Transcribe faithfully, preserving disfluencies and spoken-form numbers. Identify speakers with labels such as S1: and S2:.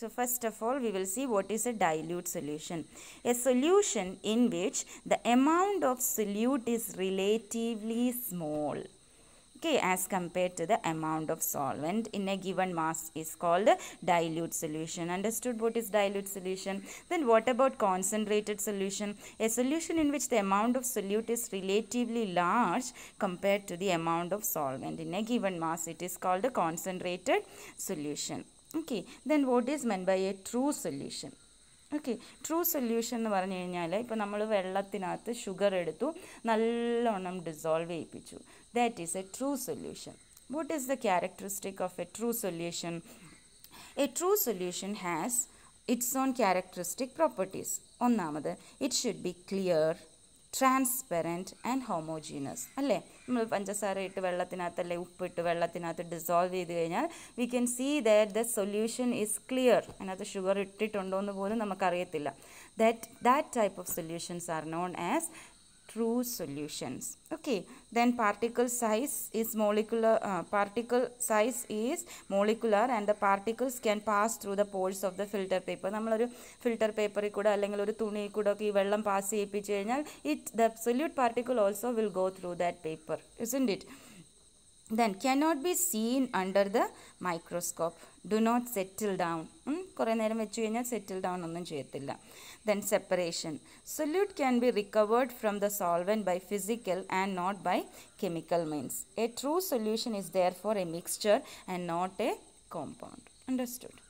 S1: So first of all, we will see what is a dilute solution. A solution in which the amount of solute is relatively small, okay, as compared to the amount of solvent in a given mass is called a dilute solution. Understood what is dilute solution? Then what about concentrated solution? A solution in which the amount of solute is relatively large compared to the amount of solvent in a given mass. It is called a concentrated solution. Okay, then what is meant by a true solution? Okay, true solution എന്ന് പറഞ്ഞു കഴിഞ്ഞാൽ ഇപ്പോൾ നമ്മൾ വെള്ളത്തിനകത്ത് sugar എടുത്തു, നല്ലോണം dissolve ചെയ്യിപ്പിച്ചു. That is a true solution. What is the characteristic of a true solution? A true solution has its own characteristic properties. ഒന്നാമത്, it should be clear, transparent and homogeneous. അല്ലേ, നമ്മൾ പഞ്ചസാര ഇട്ട് വെള്ളത്തിനകത്ത് അല്ലെ ഉപ്പിട്ട് വെള്ളത്തിനകത്ത് ഡിസോൾവ് ചെയ്ത് കഴിഞ്ഞാൽ we can see that the solution is clear. അതിനകത്ത് ഷുഗർ ഇട്ടിട്ടുണ്ടോ എന്ന് പോലും നമുക്കറിയത്തില്ല. That that type of solutions are known as true solutions. Okay, then particle size is molecular, uh, particle size is molecular and the particles can pass through the pores of the filter paper. നമ്മളൊരു filter പേപ്പറിൽ കൂടെ അല്ലെങ്കിൽ ഒരു തുണിയിൽ കൂടെ ഒക്കെ ഈ വെള്ളം പാസ് ചെയ്യിപ്പിച്ച് കഴിഞ്ഞാൽ it the solute particle also will go through that paper, isn't it? Then cannot be seen under the microscope. Do not settle down. കുറേ നേരം വെച്ച് കഴിഞ്ഞാൽ സെറ്റിൽ ഡൗൺ ഒന്നും ചെയ്യത്തില്ല. Then separation. Solute can be recovered from the solvent by physical and not by chemical means. A true solution is therefore a mixture and not a compound. Understood?